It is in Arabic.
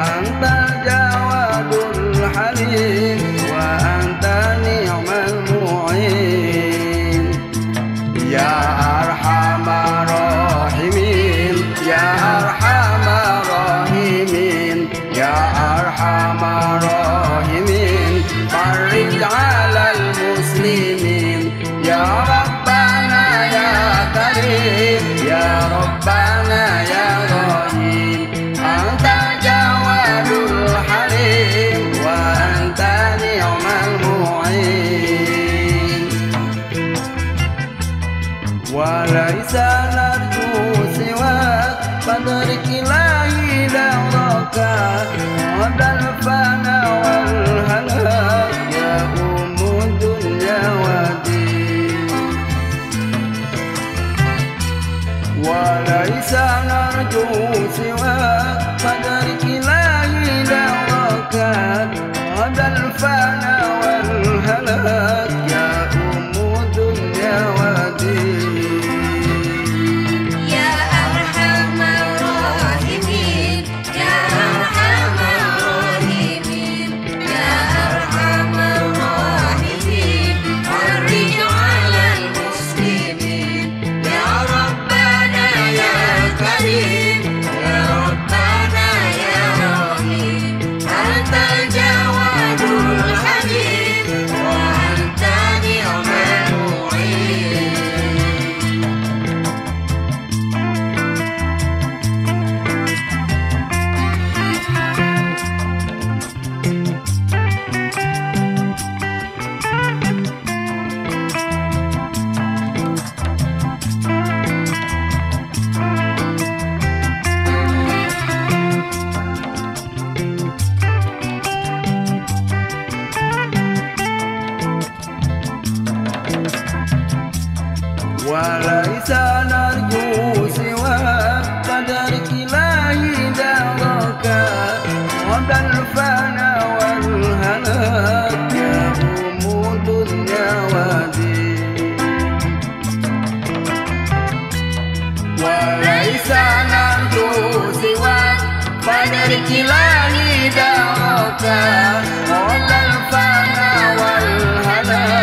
أنت الجواد الحليم وأنت نعم المعين يا أرحم الراحمين يا أرحم الراحمين يا أرحم الراحمين فرج على المسلمين يا ربنا يا كريم يا ربنا يا رحيم أنت الجواد الحليم وأنت نعم المعين وليس نرجو سواك فادرك إلهي دورك غدا الفنا والهلاك يا أم الدنيا ودين وليس نرجو سواك فادرك إلهي دورك غدا الفنا والهلاك يا أم الدنيا ودين وليس نرجو سواك فادرك إلهي دارك غدا الفنا والهلاك يا أم الدنيا ودين وليس نرجو سواك فادرك إلهي دارك غدا الفنا والهلاك